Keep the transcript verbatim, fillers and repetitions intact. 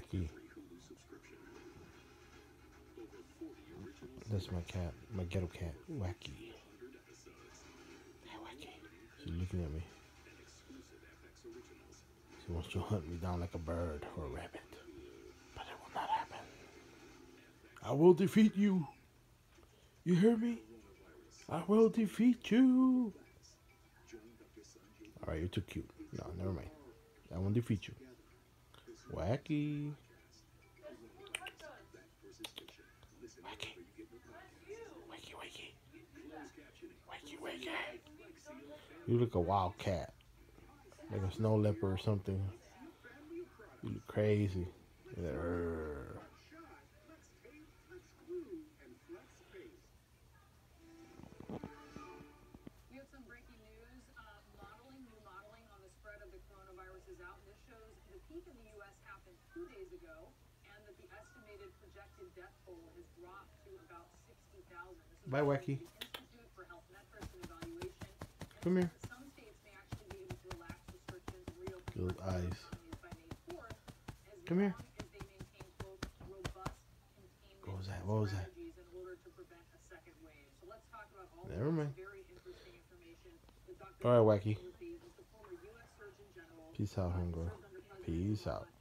Wacky. That's my cat, my ghetto cat, Wacky. Hey, Wacky. She's looking at me. She wants to hunt me down like a bird or a rabbit. But it will not happen. I will defeat you. You hear me? I will defeat you. Alright, you're too cute. No, never mind. I won't defeat you. Wacky. Wacky. Wakey, wakey. Wakey, wakey. You look a wild cat. Like a snow leopard or something. You look crazy. Urgh. We have some breaking news. Uh, modeling, new modeling on the spread of the coronavirus is out. This shows the peak in the U S happened two days ago, and that the estimated projected death toll has dropped to about sixty thousand. Bye, Wacky. Institute for Health Metrics and Evaluation. Come here. Some states may actually be able to relax restrictions and reopen Good eyes. by May fourth, as Come here. long as they maintain, quote, robust containment What was that? What was that? strategies in order to prevent a second wave. So let's talk about all Never this mind. very interesting information with Doctor All right, Wacky. Timothy, who's the former U S Surgeon General. Peace out, homegirl. Peace out.